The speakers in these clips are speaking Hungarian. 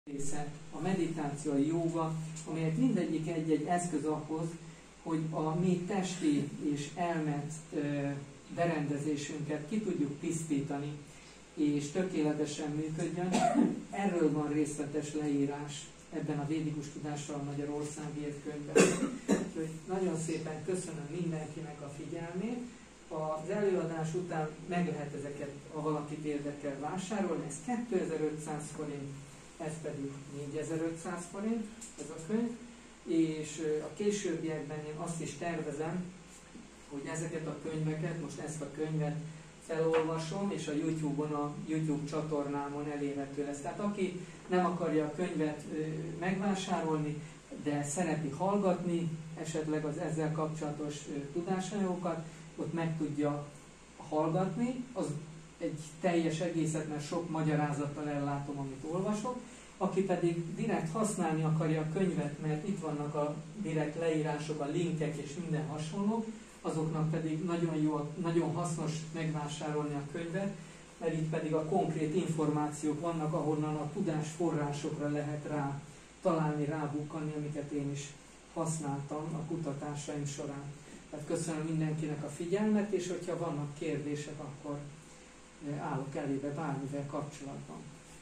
része, a meditáció, a jóga, amelyek mindegyik egy-egy eszköz ahhoz, hogy a mi testi és elment berendezésünket ki tudjuk tisztítani, és tökéletesen működjön. Erről van részletes leírás ebben a Védikus Tudással Magyarországért könyvben. Úgyhogy nagyon szépen köszönöm mindenkinek a figyelmét. Az előadás után meg lehet ezeket, ha valakit érdekel, vásárolni. Ez 2500 forint, ez pedig 4500 forint, ez a könyv. És a későbbiekben én azt is tervezem, hogy ezeket a könyveket, most ezt a könyvet felolvasom, és a YouTube-on, a YouTube csatornámon elérhető lesz. Tehát aki nem akarja a könyvet megvásárolni, de szereti hallgatni esetleg az ezzel kapcsolatos tudásanyagokat, ott meg tudja hallgatni, az egy teljes egészet, mert sok magyarázattal ellátom, amit olvasok. Aki pedig direkt használni akarja a könyvet, mert itt vannak a direkt leírások, a linkek és minden hasonló, azoknak pedig nagyon hasznos megvásárolni a könyvet, mert itt pedig a konkrét információk vannak, ahonnan a tudásforrásokra lehet találni, rábukkanni, amiket én is használtam a kutatásaim során. Tehát köszönöm mindenkinek a figyelmet, és hogyha vannak kérdések, akkor állok elébe bármivel kapcsolatban.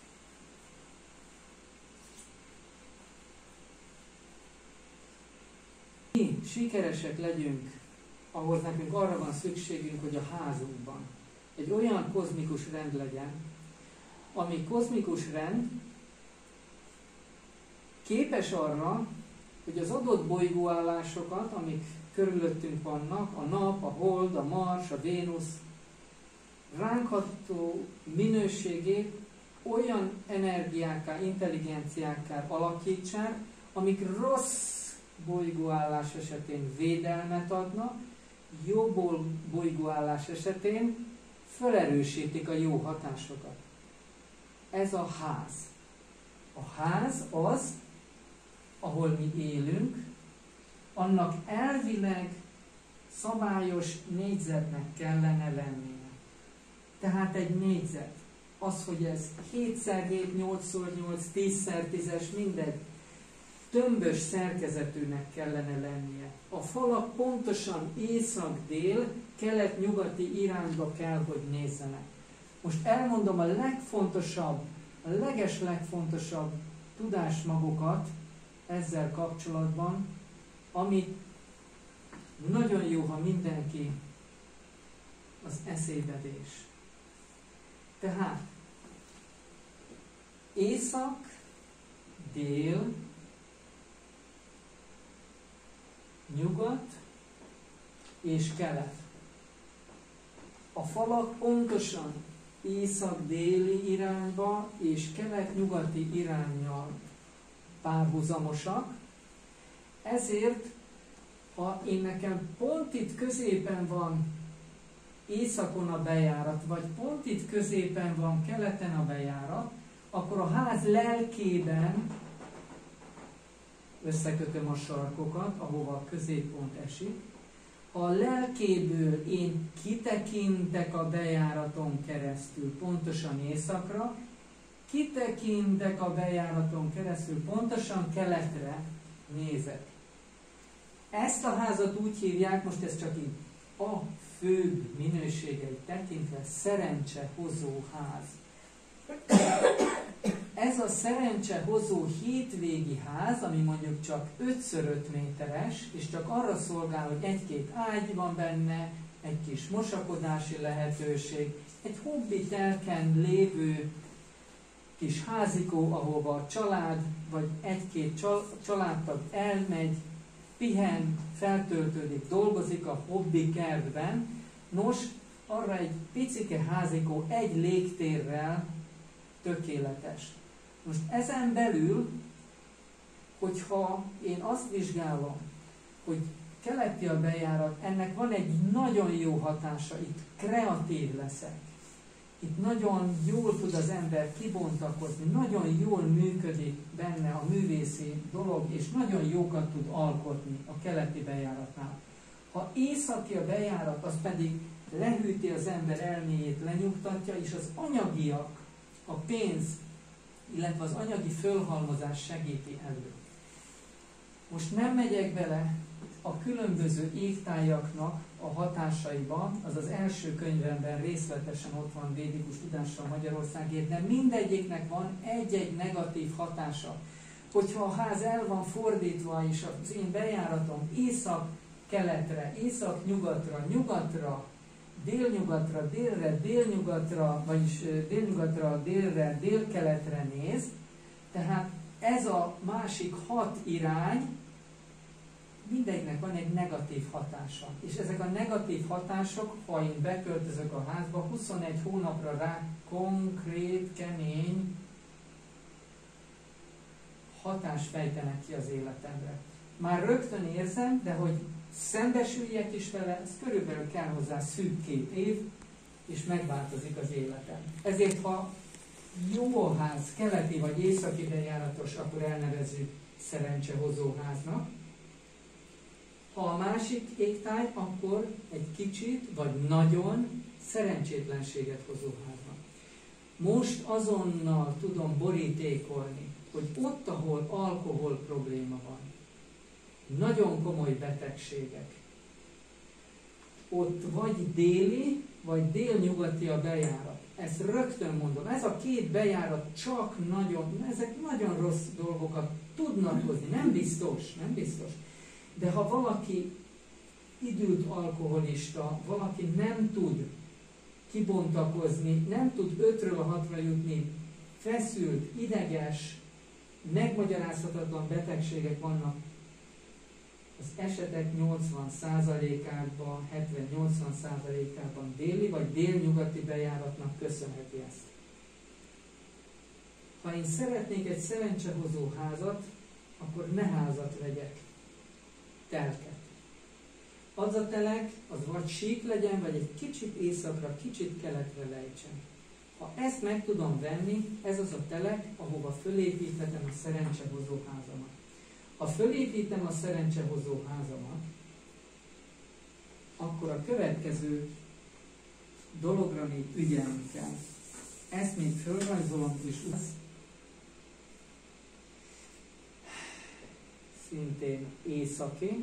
Mi sikeresek legyünk, ahhoz nekünk arra van szükségünk, hogy a házunkban egy olyan kozmikus rend legyen, ami kozmikus rend képes arra, hogy az adott bolygóállásokat, amik körülöttünk vannak, a nap, a hold, a Mars, a Vénusz, ránk ható minőségét olyan energiákká, intelligenciákká alakítsák, amik rossz bolygóállás esetén védelmet adnak, jó bolygóállás esetén felerősítik a jó hatásokat. Ez a ház. A ház az, ahol mi élünk, annak elvileg szabályos négyzetnek kellene lennie. Tehát egy négyzet. Az, hogy ez 7x7, 8x8, 10x10-es, mindegy, tömbös szerkezetűnek kellene lennie. A falak pontosan észak-dél, kelet-nyugati irányba kell, hogy nézzenek. Most elmondom a legfontosabb, a legfontosabb tudásmagokat ezzel kapcsolatban, amit nagyon jó, ha mindenki az eszébe vés. Tehát észak, dél, nyugat és kelet. A falak pontosan észak-déli irányba és kelet-nyugati iránnyal párhuzamosak, ezért, ha nekem pont itt középen van északon a bejárat, vagy pont itt középen van keleten a bejárat, akkor a ház lelkében összekötöm a sarkokat, ahova a középpont esik. Ha a lelkéből én kitekintek a bejáraton keresztül pontosan északra, kitekintek a bejáraton keresztül pontosan keletre nézek. Ezt a házat úgy hívják, most ez csak így a főbb minőségeit tekintve, szerencsehozó ház. Ez a szerencsehozó hétvégi ház, ami mondjuk csak 5x5 méteres, és csak arra szolgál, hogy egy-két ágy van benne, egy kis mosakodási lehetőség, egy hobbi telken lévő kis házikó, ahova a család, vagy egy-két családtag elmegy, pihen, feltöltődik, dolgozik a hobbi kertben. Nos, arra egy picike házikó egy légtérrel tökéletes. Most ezen belül, hogyha én azt vizsgálom, hogy keleti a bejárat, ennek van egy nagyon jó hatása, itt kreatív leszek. Itt nagyon jól tud az ember kibontakozni, nagyon jól működik benne a művészi dolog, és nagyon jókat tud alkotni a keleti bejáratnál. Ha északi a bejárat, az pedig lehűti az ember elméjét, lenyugtatja, és az anyagiak, a pénz illetve az anyagi fölhalmozás segíti elő. Most nem megyek bele a különböző égtájaknak a hatásaiban, az az első könyvemben részletesen ott van védikus tudással Magyarországért, de mindegyiknek van egy-egy negatív hatása. Hogyha a ház el van fordítva, és az én bejáratom észak-keletre, észak-nyugatra, nyugatra, délnyugatra, délre, délnyugatra, vagyis délnyugatra, délre, délkeletre néz, tehát ez a másik 6 irány, mindegynek van egy negatív hatása. És ezek a negatív hatások, ha én beköltözök a házba, 21 hónapra rá konkrét, kemény hatást fejtenek ki az életemre. Már rögtön érzem, de hogy szembesüljek is vele, ez körülbelül kell hozzá szűk 2 év, és megváltozik az életem. Ezért, ha jó a ház, keleti vagy északi bejáratos, akkor elnevezzük szerencsehozó háznak. Ha a másik égtáj, akkor egy kicsit, vagy nagyon szerencsétlenséget hozó háznak. Most azonnal tudom borítékolni, hogy ott, ahol alkohol probléma van, nagyon komoly betegségek, ott vagy déli, vagy délnyugati a bejárat. Ezt rögtön mondom. Ez a 2 bejárat csak nagyon, ezek nagyon rossz dolgokat tudnak hozni. Nem biztos, nem biztos. De ha valaki időt alkoholista, valaki nem tud kibontakozni, nem tud 5-ről a 6-ra jutni, feszült, ideges, megmagyarázhatatlan betegségek vannak, az esetek 80%-ában, 70-80%-ában déli vagy délnyugati bejáratnak köszönheti ezt. Ha én szeretnék egy szerencsehozó házat, akkor ne házat vegyek, telket. Az a telek, az vagy sík legyen, vagy egy kicsit északra, kicsit keletre lejtsen. Ha ezt meg tudom venni, ez az a telek, ahova fölépíthetem a szerencsehozó házamat. Ha fölépítem a szerencsehozó házamat, akkor a következő dologra még ügyelni kell. Ezt még fölrajzolom is. Szintén északi.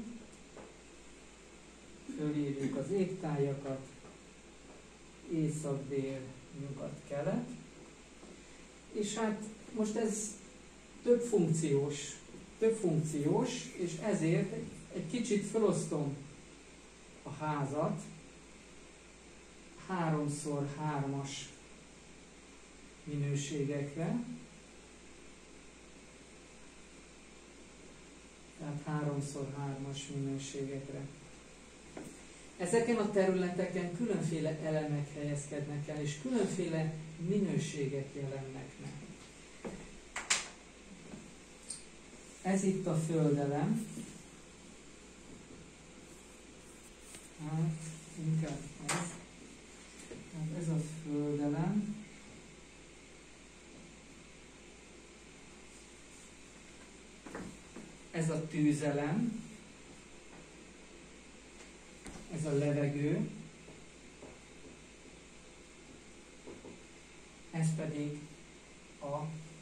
Fölírjuk az égtájakat. Észak, dél, nyugat, kelet. És hát most ez több funkciós, és ezért egy kicsit felosztom a házat 3x3-as minőségekre. Tehát 3x3-as minőségekre. Ezeken a területeken különféle elemek helyezkednek el, és különféle minőségek jelennek meg. Ez itt a földelem. Hát, inkább ez. Hát ez a földelem. Ez a tűzelem. Ez a levegő. Ez pedig a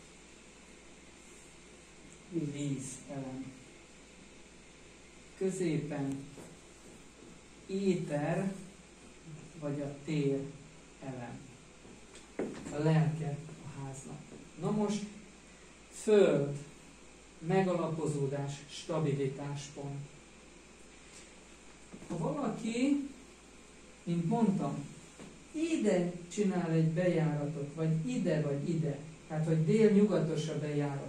vízelem. Középen éter, vagy a tér elem. A lelke a háznak. Na most, föld, megalapozódás, stabilitáspont. Ha valaki, mint mondtam, ide csinál egy bejáratot, vagy ide, tehát hogy dél-nyugatos a bejárat,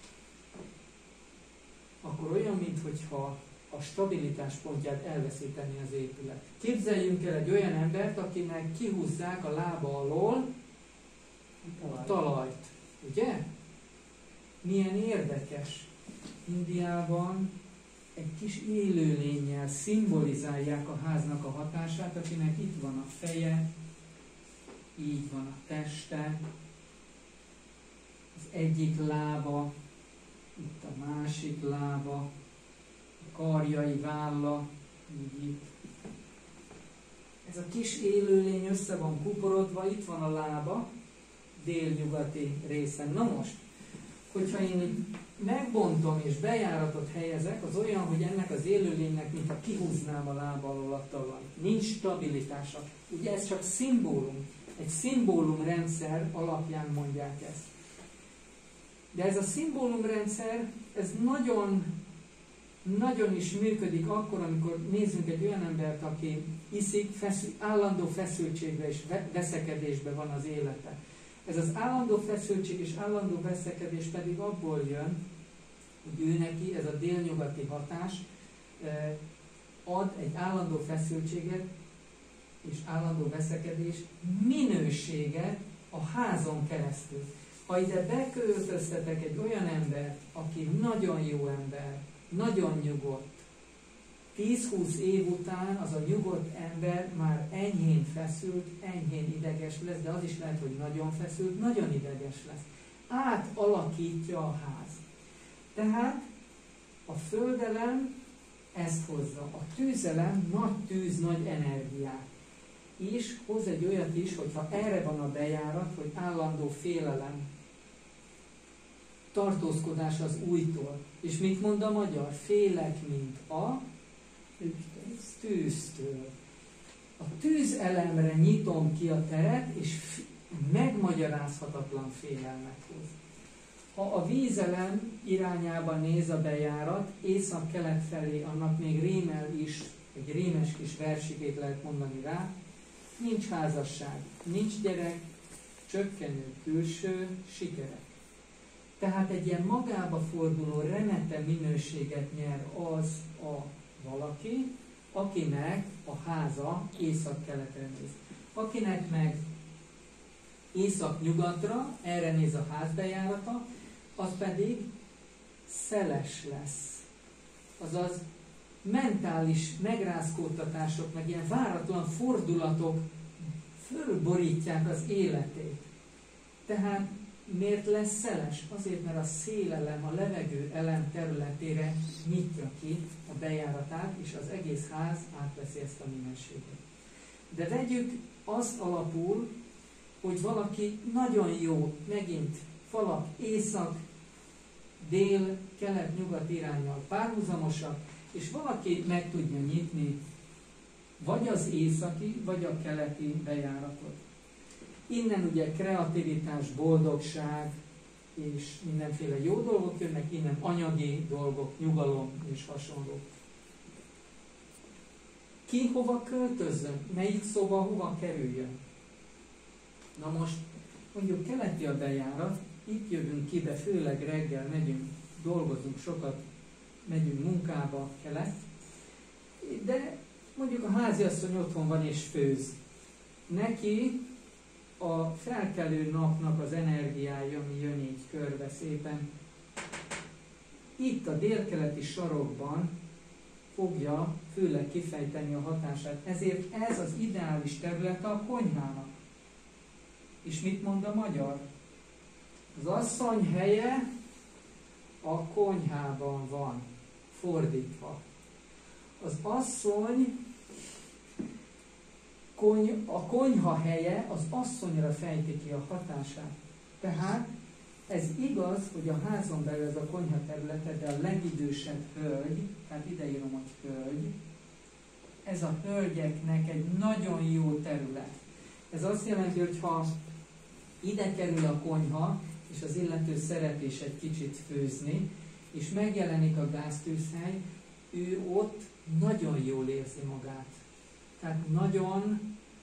akkor olyan, mintha a stabilitás pontját elveszíteni az épület. Képzeljünk el egy olyan embert, akinek kihúzzák a lába alól a talajt. Ugye? Milyen érdekes. Indiában egy kis élőlénnyel szimbolizálják a háznak a hatását, akinek itt van a feje, így van a teste, az egyik lába, itt a másik lába, a karjai, válla, így itt. Ez a kis élőlény össze van kuporodva, itt van a lába, délnyugati részen. Na most, hogyha én így megbontom és bejáratot helyezek, az olyan, hogy ennek az élőlénynek, mintha kihúznám a lába alól a talaj. Nincs stabilitása. Ugye ez csak szimbólum. Egy szimbólumrendszer alapján mondják ezt. De ez a szimbólumrendszer, ez nagyon is működik akkor, amikor nézzünk egy olyan embert, aki iszik, állandó feszültségbe és veszekedésben van az élete. Ez az állandó feszültség és állandó veszekedés pedig abból jön, hogy ő neki ez a délnyugati hatás ad egy állandó feszültséget és állandó veszekedés minőséget a házon keresztül. Ha ide beköltöztetek egy olyan embert, aki nagyon jó ember, nagyon nyugodt, 10-20 év után az a nyugodt ember már enyhén feszült, enyhén ideges lesz, de az is lehet, hogy nagyon feszült, nagyon ideges lesz. Átalakítja a ház. Tehát a földelem ezt hozza. A tűzelem nagy tűz, nagy energiát. És hoz egy olyat is, hogyha erre van a bejárat, hogy állandó félelem, tartózkodás az újtól. És mit mond a magyar? Félek, mint a tűztől. A tűzelemre nyitom ki a teret, és megmagyarázhatatlan félelmet hoz. Ha a vízelem irányába néz a bejárat, észak-kelet felé, annak még rímel is, egy rímes kis versikét lehet mondani rá, nincs házasság, nincs gyerek, csökkenő külső sikerek. Tehát egy ilyen magába forduló remete minőséget nyer az a valaki, akinek a háza észak-keletre néz. Akinek meg észak-nyugatra, erre néz a házbejárata, az pedig szeles lesz. Azaz mentális megrázkódtatások, meg ilyen váratlan fordulatok fölborítják az életét. Tehát miért lesz szeles? Azért, mert a szélelem, a levegő elem területére nyitja ki a bejáratát, és az egész ház átveszi ezt a minőséget. De vegyük azt alapul, hogy valaki nagyon jó, megint falak észak, dél, kelet, nyugat iránnyal párhuzamosak, és valaki meg tudja nyitni vagy az északi, vagy a keleti bejáratot. Innen ugye kreativitás, boldogság és mindenféle jó dolgok jönnek, innen anyagi dolgok, nyugalom és hasonló. Ki hova költözzön? Melyik szoba hova kerüljön? Na most mondjuk keleti a bejárat, itt jövünk ki be, főleg reggel megyünk, dolgozunk sokat, megyünk munkába kelet, de mondjuk a háziasszony otthon van és főz. Neki a felkelő napnak az energiája, ami jön így körbe szépen, itt a délkeleti sarokban fogja főleg kifejteni a hatását. Ezért ez az ideális területe a konyhának. És mit mond a magyar? Az asszony helye a konyhában van, fordítva. Az asszony, a konyha helye az asszonyra fejti ki a hatását. Tehát ez igaz, hogy a házon belül ez a konyha területe, de a legidősebb hölgy, tehát ide írom, hogy hölgy, ez a hölgyeknek egy nagyon jó terület. Ez azt jelenti, hogy ha ide kerül a konyha, és az illető szeret is egy kicsit főzni, és megjelenik a gáztűzhely, ő ott nagyon jól érzi magát. Tehát nagyon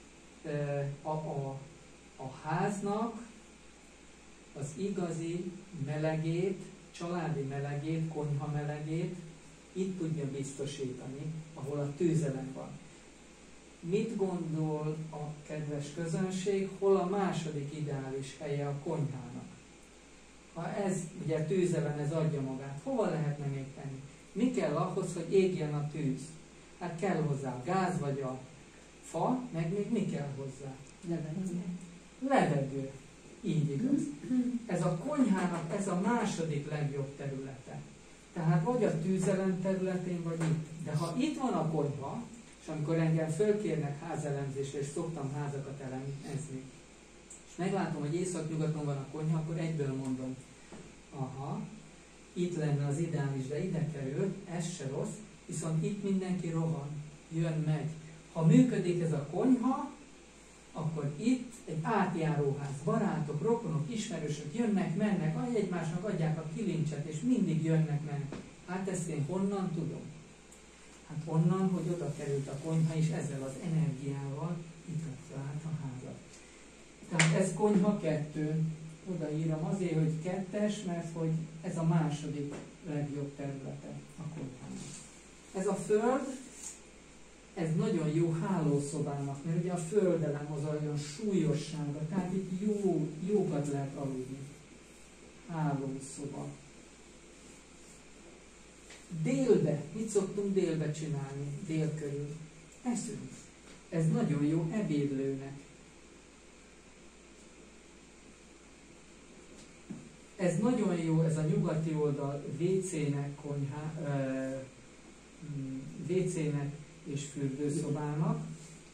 a háznak az igazi melegét, családi melegét, konyha melegét itt tudja biztosítani, ahol a tűzelem van. Mit gondol a kedves közönség, hol a második ideális helye a konyhának? Ha ez, ugye tűzelem, ez adja magát, hova lehetne még tenni? Mi kell ahhoz, hogy égjen a tűz? Hát kell hozzá a gáz, vagy a fa, meg még mi kell hozzá? Levegő. Így igaz. Ez a konyhának ez a második legjobb területe. Tehát vagy a tűzelem területén, vagy itt. De ha itt van a konyha, és amikor engem fölkérnek házelemzésre, és szoktam házakat elemezni, és meglátom, hogy észak-nyugaton van a konyha, akkor egyből mondom, aha, itt lenne az ideális, de ide került, ez se rossz, viszont itt mindenki rohan, jön, megy. Ha működik ez a konyha, akkor itt egy átjáróház, barátok, rokonok, ismerősök jönnek, mennek, egymásnak adják a kilincset, és mindig jönnek, mennek. Hát ezt én honnan tudom? Hát onnan, hogy oda került a konyha, és ezzel az energiával itatja át a házat. Tehát ez konyha 2. Odaírom azért, hogy 2-es, mert hogy ez a második legjobb területe a konyhának. Ez a föld, ez nagyon jó hálószobának, mert ugye a földelem az olyan súlyossága, tehát itt jókat lehet aludni. Hálószoba. Délbe, mit szoktunk délbe csinálni, dél körül? Eszünk. Ez nagyon jó ebédlőnek. Ez nagyon jó, ez a nyugati oldal WC-nek, WC-nek és fürdőszobának.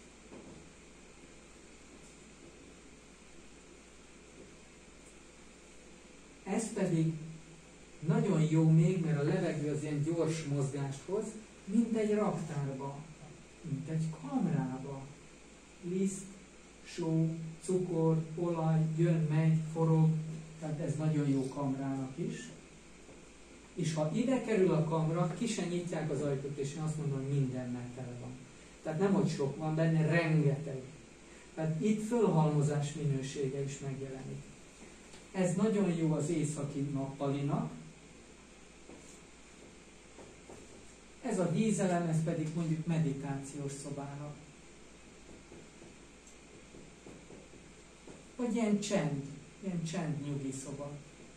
Ez pedig nagyon jó még, mert a levegő az ilyen gyors mozgást hoz, mint egy raktárba, mint egy kamrába. Liszt, só, cukor, olaj, jön, megy, forog, tehát ez nagyon jó kamrának is. És ha ide kerül a kamra, ki se nyitják az ajtót, és én azt mondom, mindennel tele van. Tehát nem, hogy sok van benne, rengeteg. Tehát itt fölhalmozás minősége is megjelenik. Ez nagyon jó az északi nappalinak. Ez a dízelem, ez pedig mondjuk meditációs szobának. Vagy ilyen csend nyugi szoba.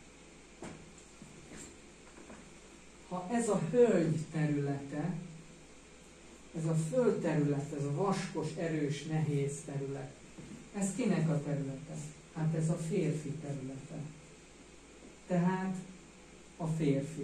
Ha ez a hölgy területe, ez a földterület, ez a vaskos, erős, nehéz terület, ez kinek a területe? Hát ez a férfi területe. Tehát a férfi.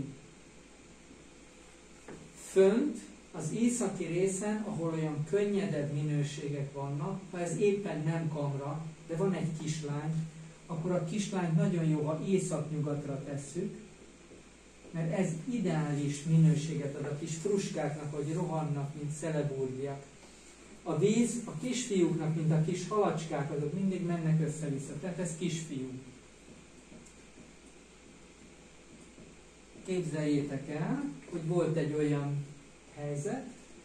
Fönt, az északi részen, ahol olyan könnyedebb minőségek vannak, ha ez éppen nem kamra, de van egy kislány, akkor a kislányt nagyon jó, ha északnyugatra tesszük, mert ez ideális minőséget ad a kis fruskáknak, hogy rohannak, mint szeleburgiak. A víz a kisfiúknak, mint a kis halacskák, azok mindig mennek össze-vissza. Tehát ez kisfiú. Képzeljétek el, hogy volt egy olyan helyzet,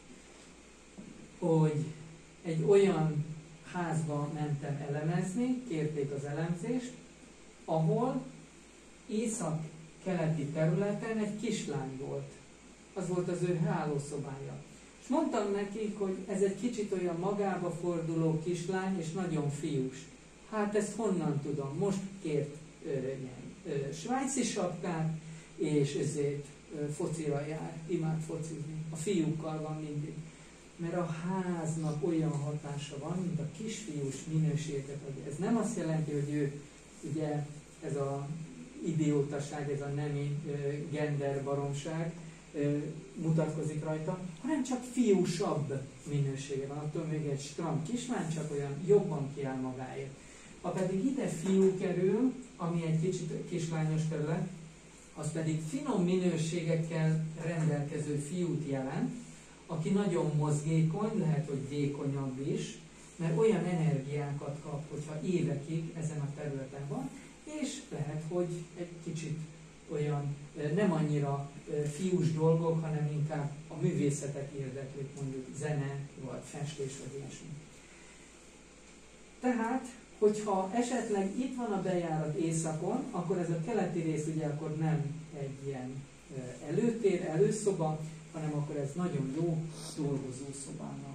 hogy egy olyan házba mentem elemezni, kérték az elemzést, ahol észak-keleti területen egy kislány volt. Az volt az ő hálószobája. És mondtam nekik, hogy ez egy kicsit olyan magába forduló kislány, és nagyon fiús. Hát ezt honnan tudom? Most kért svájci sapkát, és ezért focira jár, imád focizni. A fiúkkal van mindig. Mert a háznak olyan hatása van, mint a kisfiús minőséget adja. Ez nem azt jelenti, hogy ő, ugye, ez a idiótaság, ez a nemi gender baromság mutatkozik rajta, hanem csak fiúsabb minősége van. Attól még egy stram kislány csak olyan jobban kiáll magáért. Ha pedig ide fiú kerül, ami egy kicsit kislányos terület, az pedig finom minőségekkel rendelkező fiút jelent, aki nagyon mozgékony, lehet, hogy vékonyabb is, mert olyan energiákat kap, hogyha évekig ezen a területen van, és lehet, hogy egy kicsit olyan nem annyira fiús dolgok, hanem inkább a művészetek érdeklik, mondjuk zene, vagy festés, vagy ilyesmi. Tehát, hogyha esetleg itt van a bejárat északon, akkor ez a keleti rész ugye akkor nem egy ilyen előtér, előszoba, hanem akkor ez nagyon jó dolgozószobának.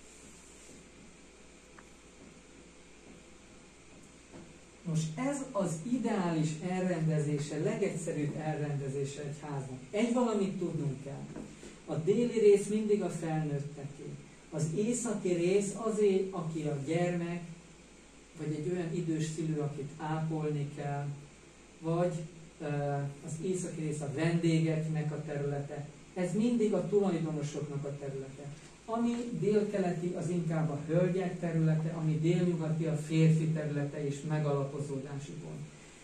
Nos, ez az ideális elrendezése, legegyszerűbb elrendezése egy háznak. Egy valamit tudnunk kell. A déli rész mindig a felnőtteké. Az északi rész azért, aki a gyermek, vagy egy olyan idős szülő, akit ápolni kell, vagy az északi rész a vendégeknek a területe. Ez mindig a tulajdonosoknak a területe. Ami délkeleti, az inkább a hölgyek területe, ami délnyugati, a férfi területe és megalapozódási pont.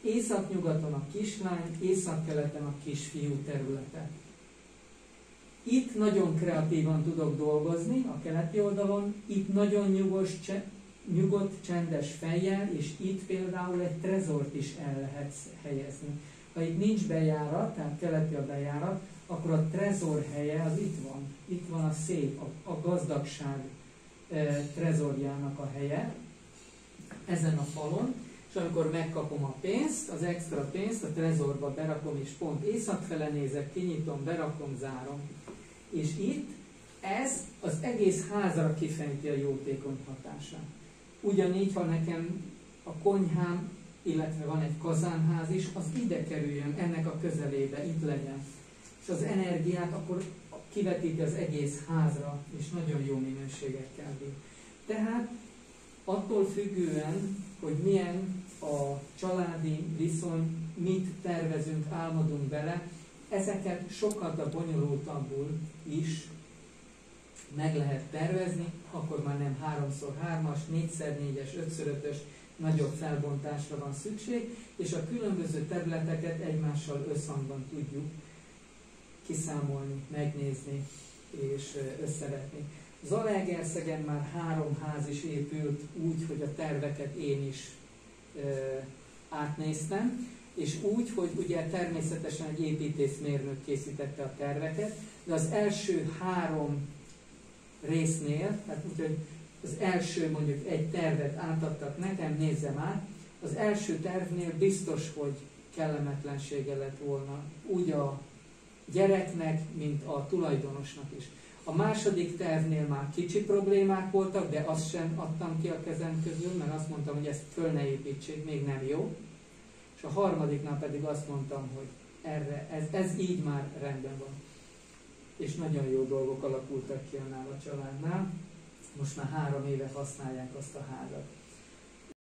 északnyugaton a kislány, északkeleten a kisfiú területe. Itt nagyon kreatívan tudok dolgozni a keleti oldalon, itt nagyon nyugodt, csendes fejjel, és itt például egy trezort is el lehet helyezni. Ha itt nincs bejárat, tehát keleti a bejárat, akkor a trezor helye az itt van. Itt van a szép, a gazdagság trezorjának a helye, ezen a falon, és amikor megkapom a pénzt, az extra pénzt a trezorba berakom, és pont északfele nézek, kinyitom, berakom, zárom. És itt ez az egész házra kifejti a jótékony hatását. Ugyanígy, ha nekem a konyhám, illetve van egy kazánház is, az ide kerüljön, ennek a közelébe, itt legyen. És az energiát akkor kivetíti az egész házra, és nagyon jó minőségekkel bír. Tehát attól függően, hogy milyen a családi viszony, mit tervezünk, álmodunk bele, ezeket sokkal bonyolultabbul is meg lehet tervezni, akkor már nem 3x3-as, 4x4-es, 5x5-ös nagyobb felbontásra van szükség, és a különböző területeket egymással összhangban tudjuk kiszámolni, megnézni és összevetni. Zalaegerszegen már 3 ház is épült úgy, hogy a terveket én is átnéztem, és úgy, hogy ugye természetesen egy építészmérnök készítette a terveket, de az első 3 résznél, tehát úgyhogy az első mondjuk egy tervet átadtak nekem, nézzem át, az első tervnél biztos, hogy kellemetlensége lett volna úgy a gyereknek, mint a tulajdonosnak is. A második tervnél már kicsi problémák voltak, de azt sem adtam ki a kezem közül, mert azt mondtam, hogy ezt föl ne építsék, még nem jó. És a harmadiknál pedig azt mondtam, hogy ez így már rendben van. És nagyon jó dolgok alakultak ki annál a családnál. Most már 3 éve használják azt a házat.